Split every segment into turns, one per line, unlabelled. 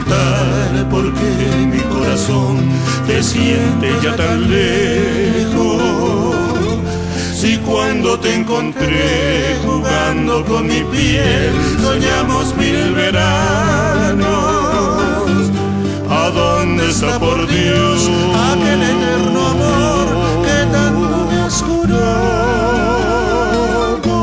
preguntar por qué mi corazón te siente ya tan lejos. Si cuando te encontré jugando con mi piel soñamos mil veranos. ¿A dónde está, por Dios, aquel eterno amor que tanto me has jurado?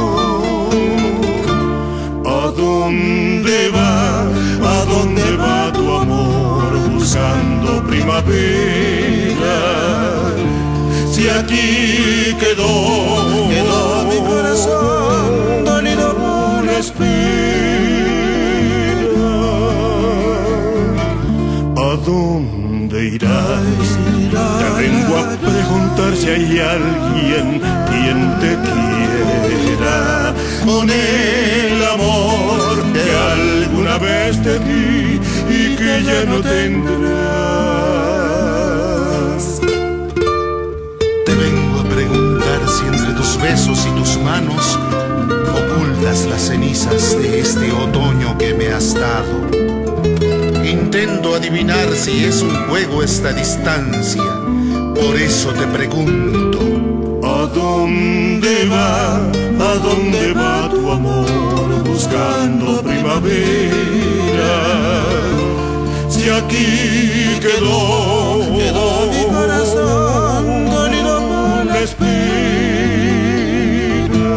¿A dónde va? ¿A dónde va tu amor buscando primavera? Si aquí quedó mi corazón dolido por la espera. ¿A dónde irás? Te vengo a preguntar si hay alguien quien te quiera con el amor que alguna vez te di y que ya no tendrás.
Te vengo a preguntar si entre tus besos y tus manos ocultas las cenizas de este otoño que me has dado. Intento adivinar si es un juego esta distancia, por eso te pregunto:
¿a dónde va? ¿A dónde va tu amor buscando primavera? Si aquí quedó mi corazón dolido por la espera.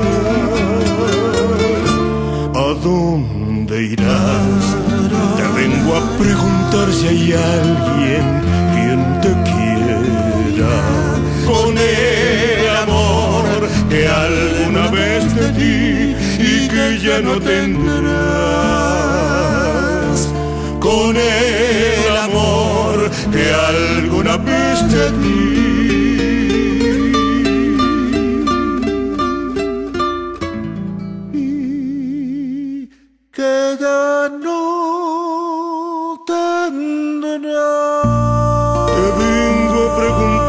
¿A dónde irás? Te vengo a preguntar si hay alguien quien te quiera con el amor que alguna vez te di y que ya no tendrás. Con el amor que alguna vez te di. Que ya no tendrás. Te vengo a preguntar